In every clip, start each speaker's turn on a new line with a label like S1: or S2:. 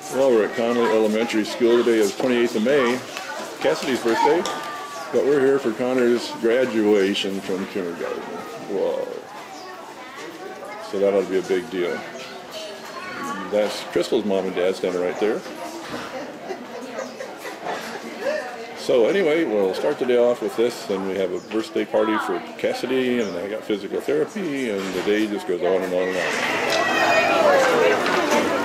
S1: Well, we're at Conley Elementary School. Today is 28th of May, Cassidy's birthday, but we're here for Connor's graduation from kindergarten. Whoa. So that ought to be a big deal. That's Crystal's mom and dad standing right there. So anyway, we'll start the day off with this, and we have a birthday party for Cassidy, and I got physical therapy, and the day just goes on and on and on.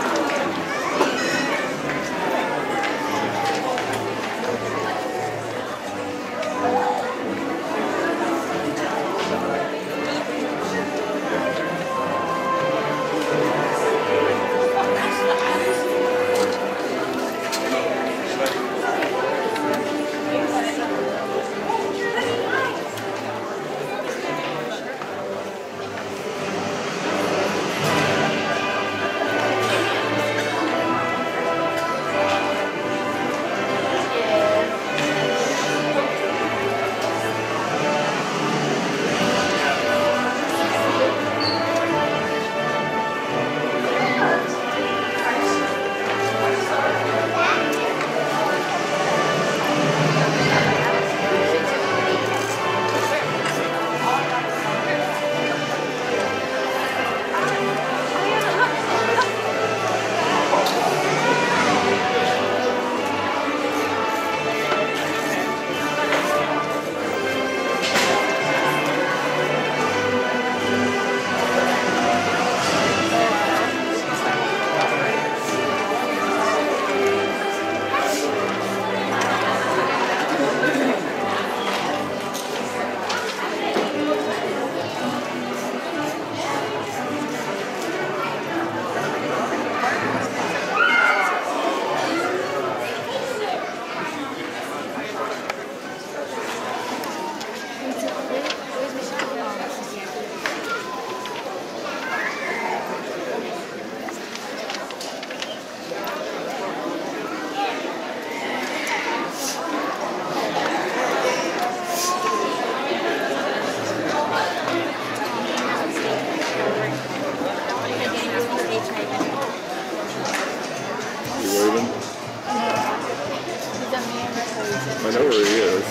S1: I know where he is.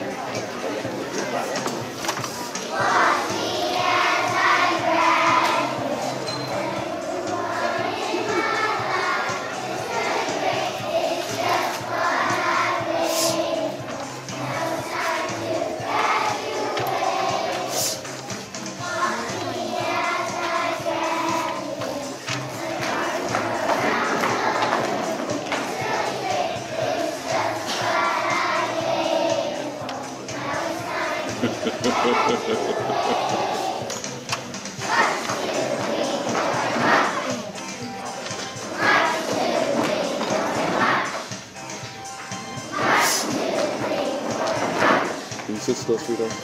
S1: Can you sit still, sweetheart?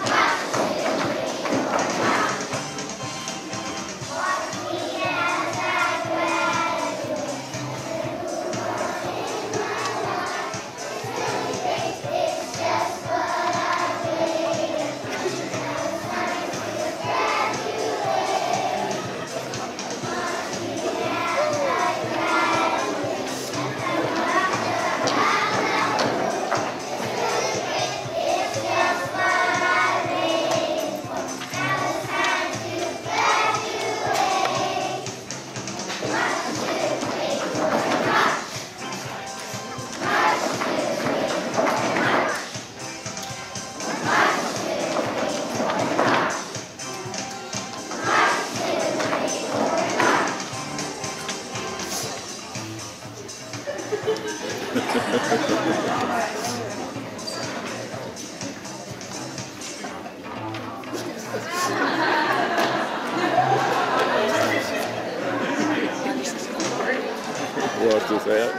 S1: Lost his hat.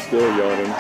S1: Still yawning.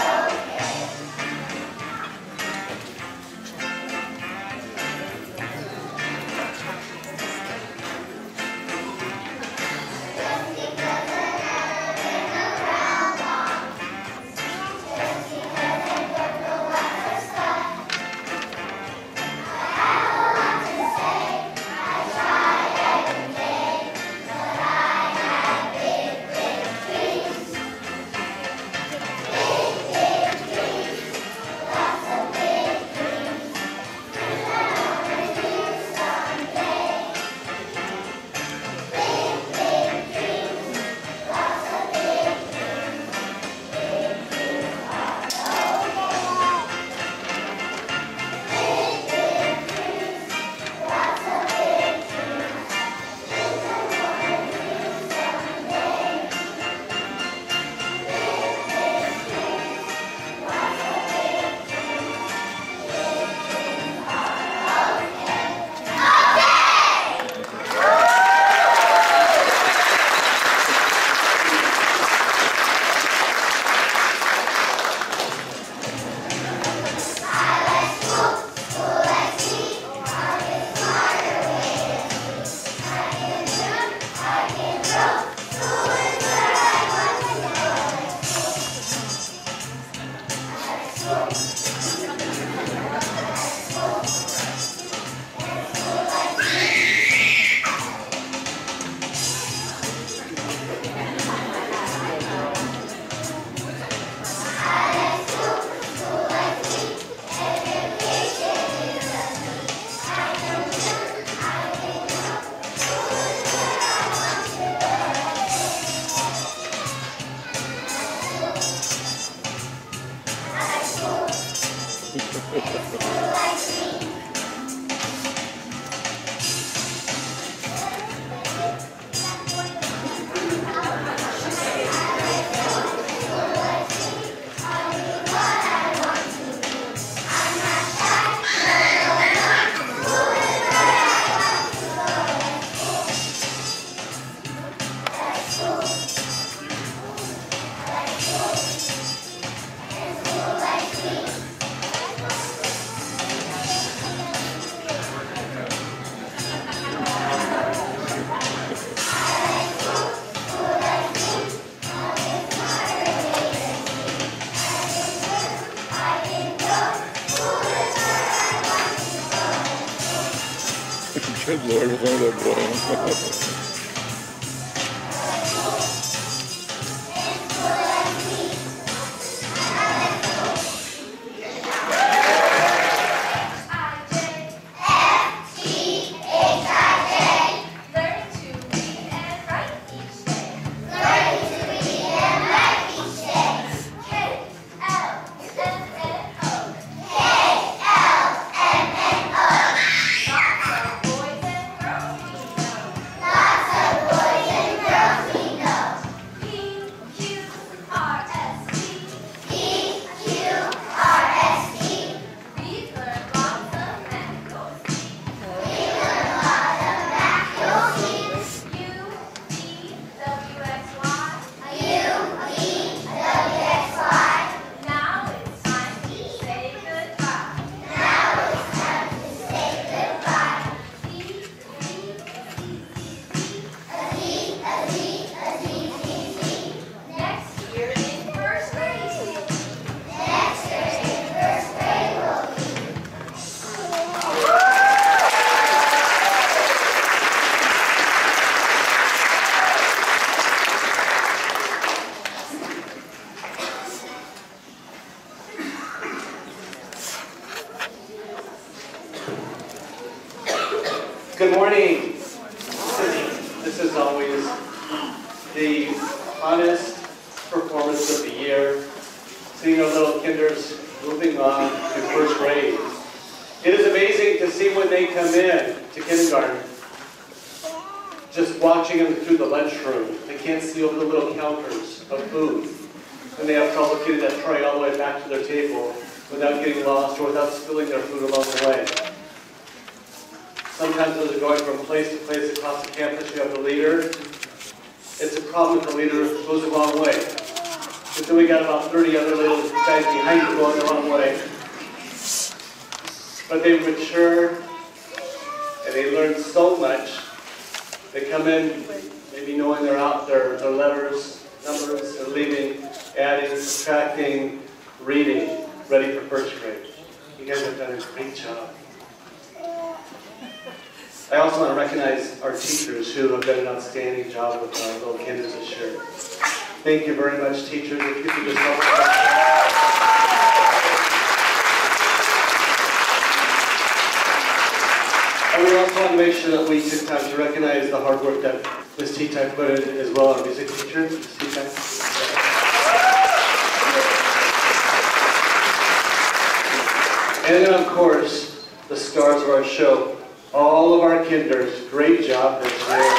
S1: Good Lord, what's wrong with that boy?
S2: Good morning. This is always the honest performance of the year, seeing our little kinders moving on to first grade. It is amazing to see when they come in to kindergarten, just watching them through the lunchroom. They can't see over the little counters of food, and they have trouble getting that tray all the way back to their table without getting lost or without spilling their food along the way. Sometimes as they're going from place to place across the campus, you have the leader. It's a problem if the leader goes the wrong way. But then we got about 30 other little guys behind you going the wrong way. But they mature and they learn so much. They come in maybe knowing their letters, numbers, they're leaving, adding, subtracting, reading, ready for first grade. You guys have done a great job. I also want to recognize our teachers who have done an outstanding job with our little kids this year. Thank you very much, teachers. If you could just help us. And we also want to make sure that we take time to recognize the hard work that Ms. T-Type put in as well, our music teacher, Ms. T-Type. And then, of course, the stars of our show, all of our kinders. Great job this year.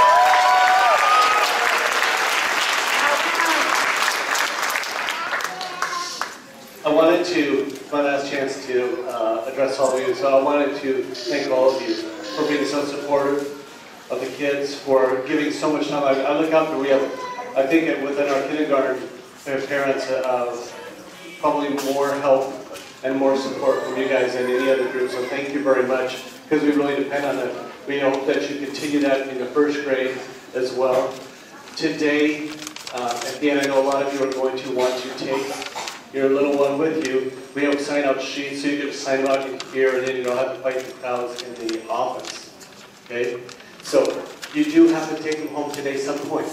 S2: I wanted to, my last chance to address all of you, so I wanted to thank all of you for being so supportive of the kids, for giving so much time. I look out, we have, I think within our kindergarten, there are parents of probably more help and more support from you guys than any other group, so thank you very much, because we really depend on it. We hope that you continue that in the first grade as well. Today, at the end, I know a lot of you are going to want to take your little one with you. We have sign-out sheets, so you can sign them out in here, and then you don't have to fight the crowds in the office. Okay? So, you do have to take them home today some point.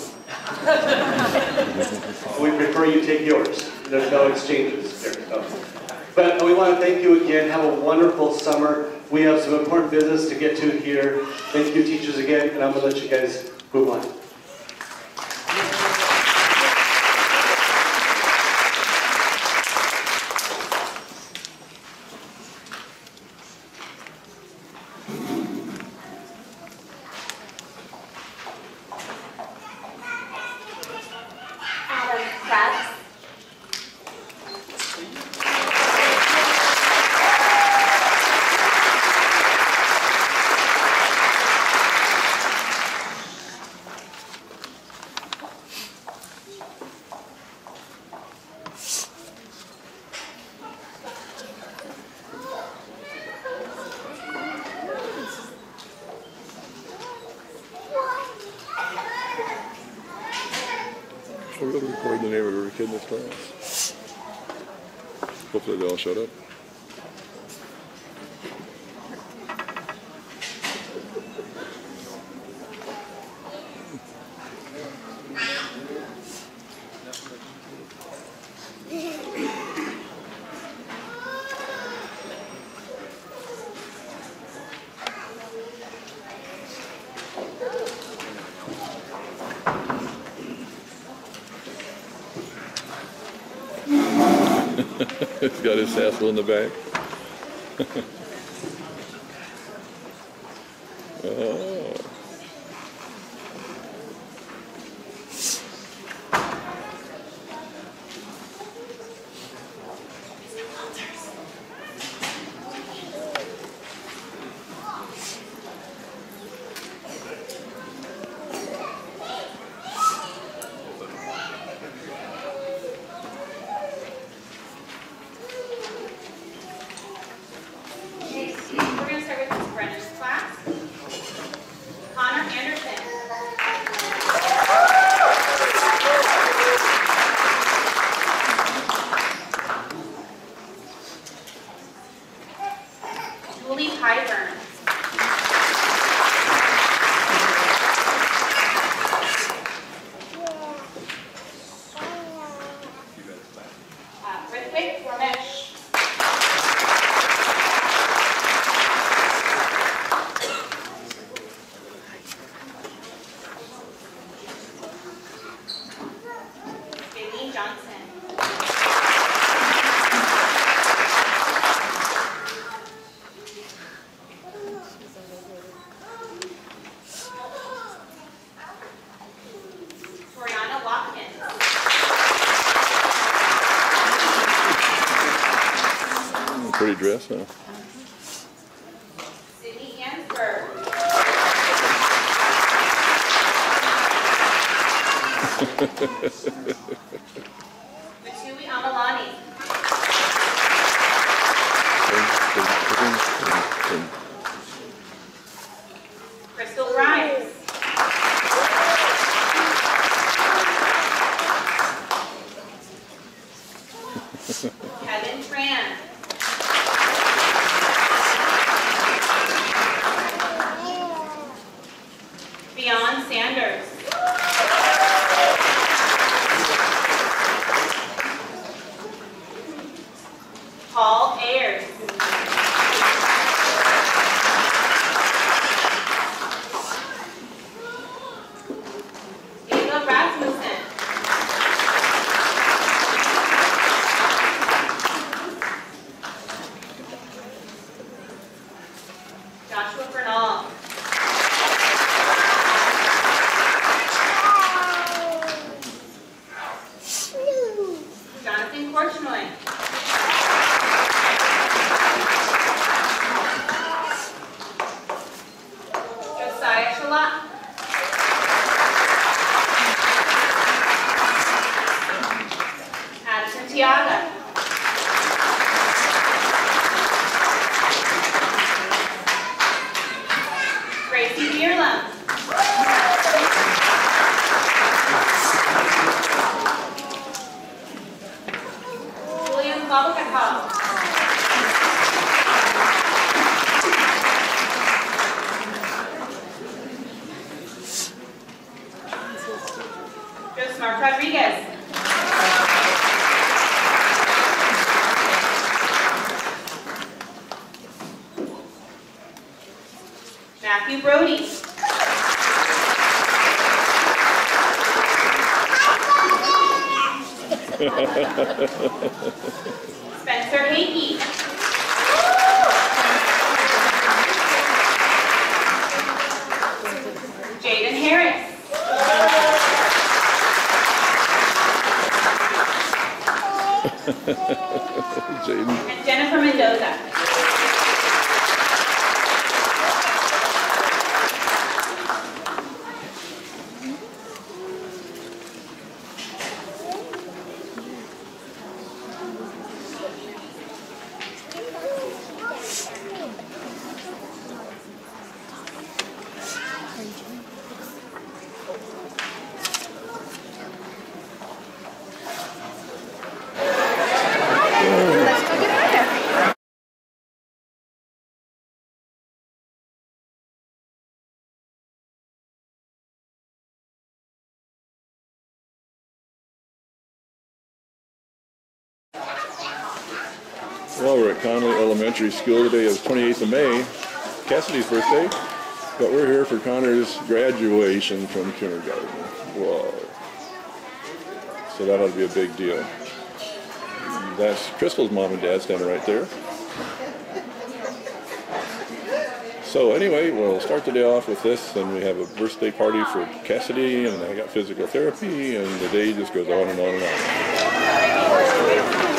S2: We prefer you take yours. There's no exchanges there. So. But we want to thank you again. Have a wonderful summer. We have some important business to get to here. Thank you, teachers, again, and I'm going to let you guys move on.
S1: We're going to record the name of every kid in this class. Hopefully they all shut up. He's got his tassel in the back. Oh. Pretty dress, huh?
S3: Sydney Hansberg. Kamalani. Crystal Grimes. Kevin Tran. Beyond Sanders. Paul Ayers. Ava Rasmussen. Joshua Bernal. Jonathan Korchnoy. Josiah Shalat. Addison Tiaga. Gracie Bierlam. William Babakakal. Josmar Rodriguez. Matthew Brody. Spencer Hakey. Jaden Harris.
S1: Jaden.
S3: And Jennifer Mendoza.
S1: Well, we're at Conley Elementary School today. It's 28th of May, Cassidy's birthday, but we're here for Connor's graduation from kindergarten. Whoa. So that ought to be a big deal. That's Crystal's mom and dad standing right there. So anyway, we'll start the day off with this, and we have a birthday party for Cassidy, and I got physical therapy, and the day just goes on and on and on.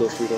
S1: so, sweetheart?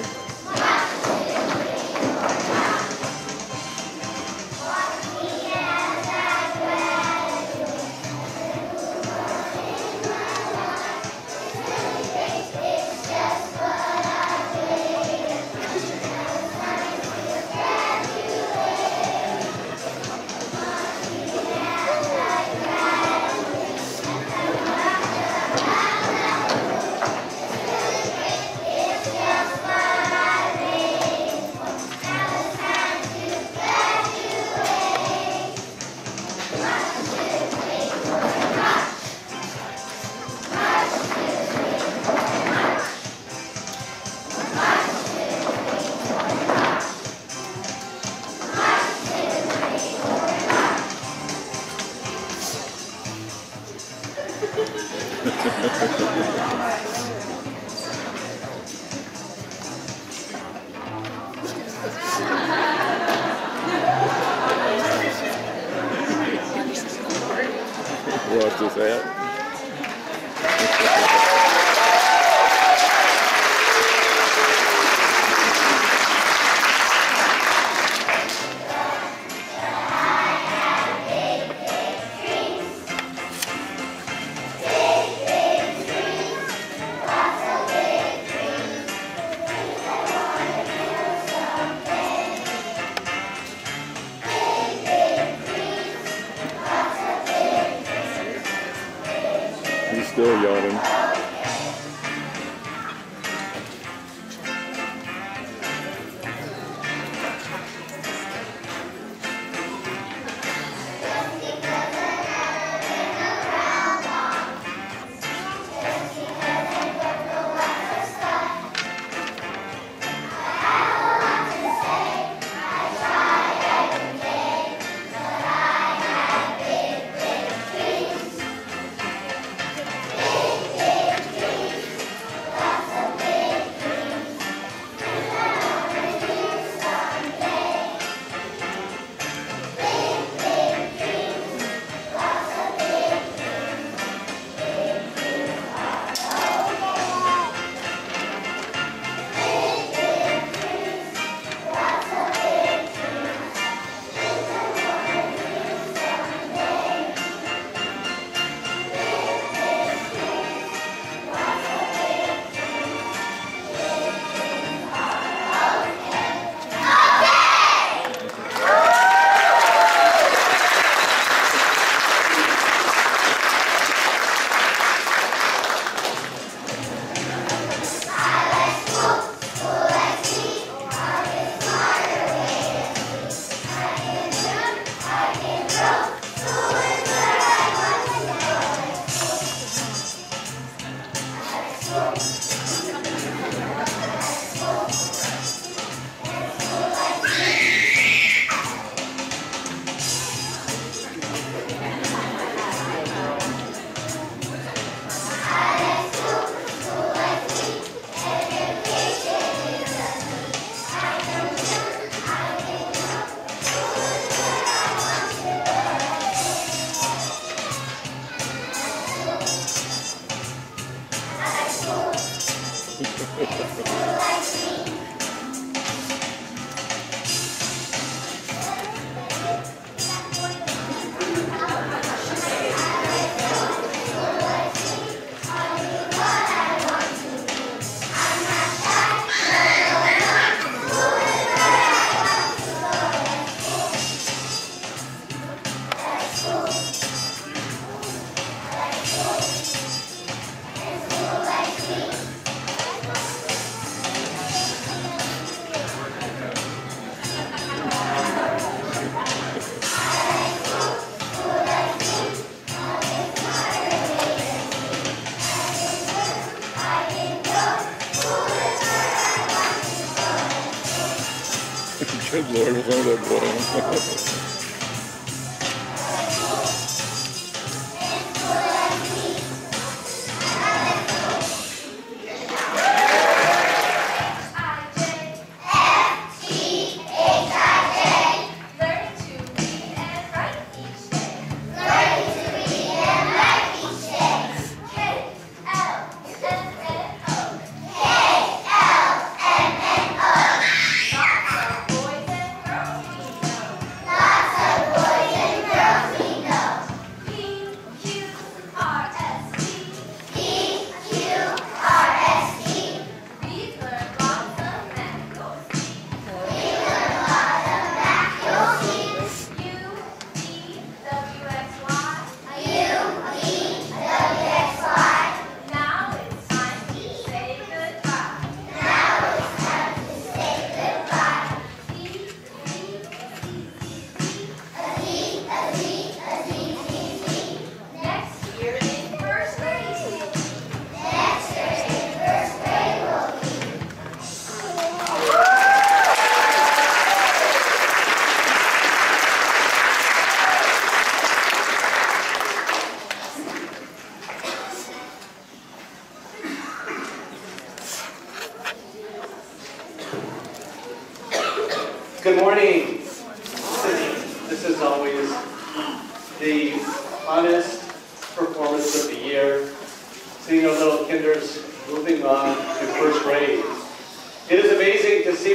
S1: Watch this hat. He's still yawning. Good Lord, what's wrong with that boy?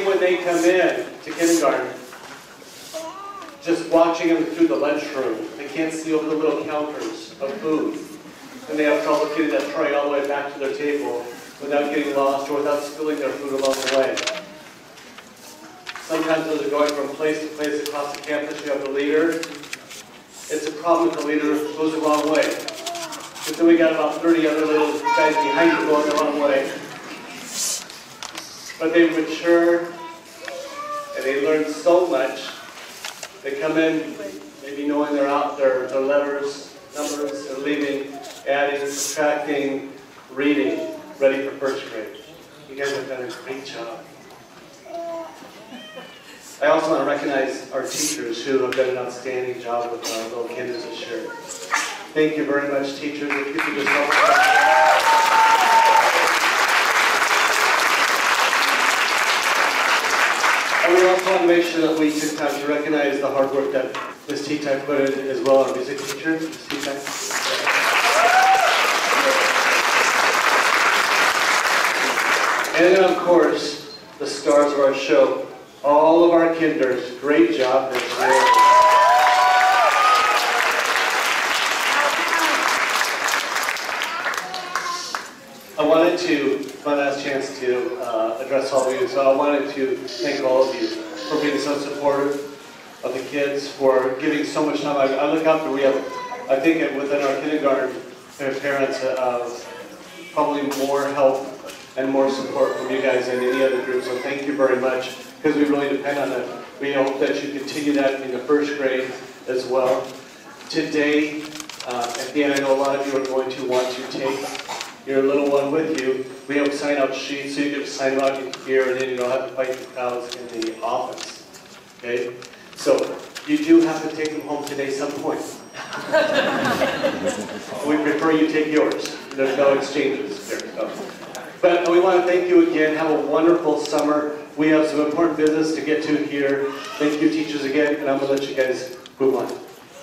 S2: see when they come in to kindergarten, just watching them through the lunchroom, they can't see over the little counters of food. And they have trouble getting that tray all the way back to their table without getting lost or without spilling their food along the way. Sometimes as they're going from place to place across the campus, you have the leader. It's a problem if the leader goes the wrong way. But then we got about 30 other little guys behind you going the wrong way. But they mature and they learn so much. They come in maybe knowing they're out their letters, numbers, they're leaving, adding, subtracting, reading, ready for first grade. You guys have done a great job. I also want to recognize our teachers who have done an outstanding job with our little kids this year. Thank you very much, teachers. If you could just help us. And we also want to make sure that we take time to recognize the hard work that Ms. T-Tai put in as well, our music teacher, Ms. T-Tai. And then, of course, the stars of our show, all of our kinders. Great job this year. I wanted to, my last chance to address all of you, so I wanted to thank all of you for being so supportive of the kids, for giving so much time. I look out there, we have, I think within our kindergarten, parents probably more help and more support from you guys than any other group, so thank you very much, because we really depend on it. We hope that you continue that in the first grade as well. Today, at the end, I know a lot of you are going to want to take your little one with you. We have sign-out sheets, so you can sign out in here, and then you don't have to fight the crowds in the office. Okay? So, you do have to take them home today some point. We prefer you take yours. There's no exchanges here. So. But we want to thank you again. Have a wonderful summer. We have some important business to get to here. Thank you, teachers, again, and I'm going to let you guys move on.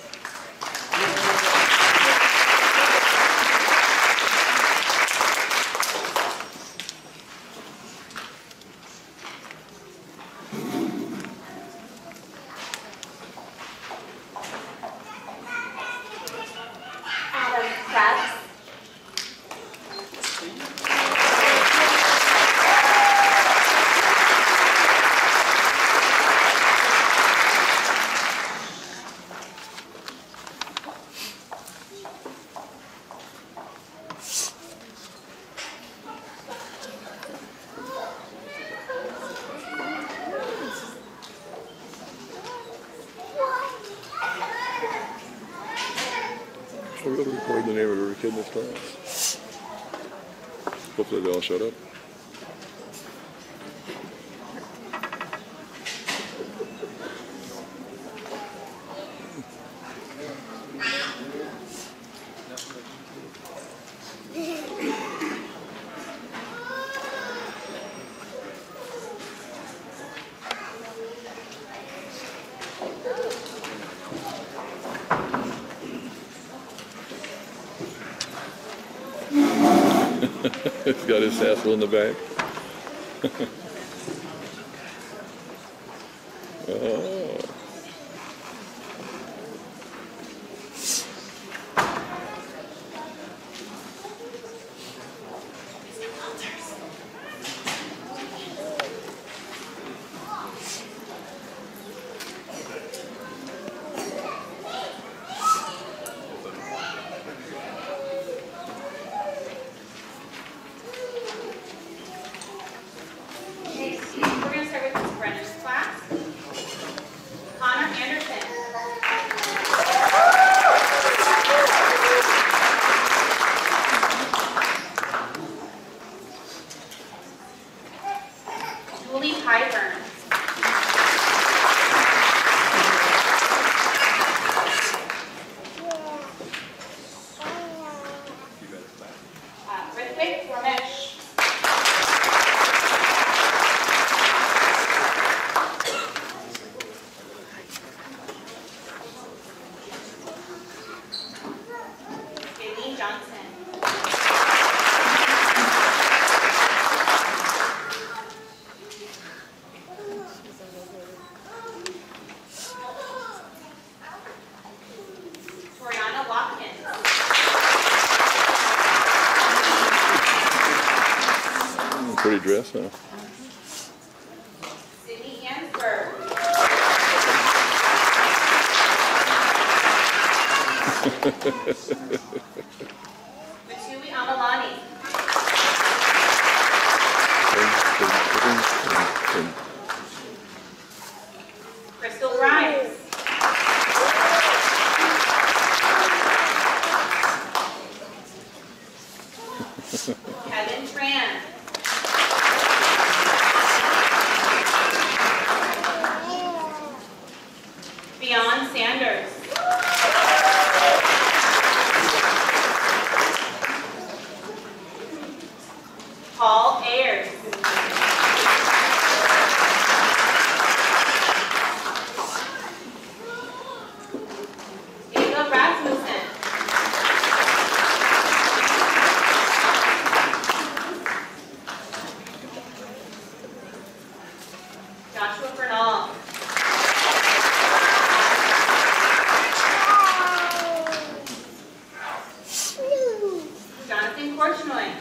S1: We're going to record the name of every kid in this class. Hopefully they all shut up. He's got his tassel in the back. Oh. pretty dress, huh?
S3: Sydney Hansberg. Matui Amalani. Crystal Grimes. Kevin Tran. Beyond Sanders. Paul Ayers. Jacob Rasmussen. Joshua Bernal. Jonathan Korchnoi.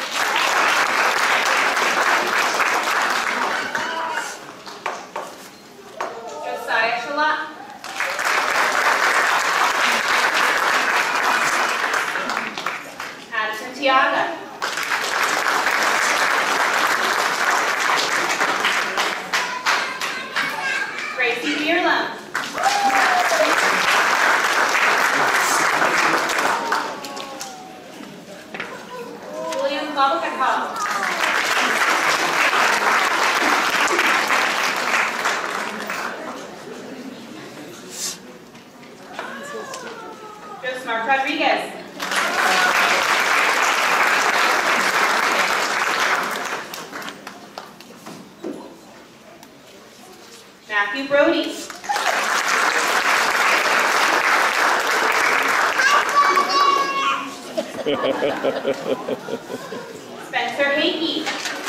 S3: Josiah Shalat. Addison Tiaga. Gracie Bierlum. William Babakakov. Josmar Rodriguez. Matthew Brody. Spencer Hakey.